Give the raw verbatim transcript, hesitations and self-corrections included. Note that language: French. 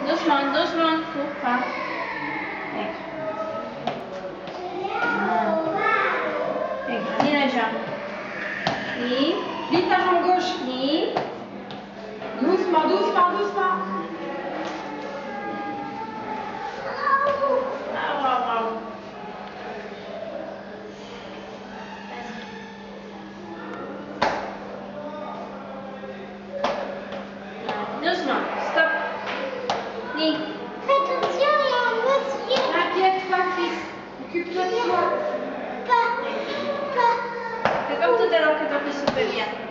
Doucement, doucement, cours pas. Ni la jambe. Ni. Vite ta jambe gauche. Ni. Doucement, doucement, doucement. Ah, bravo, bravo. Doucement, stop. Ni. Fais attention, il y a un monsieur. T'inquiète pas, Chris. Occupe-toi de toi. Pas, pas. Fais comme tout à l'heure que ton fils se fait bien.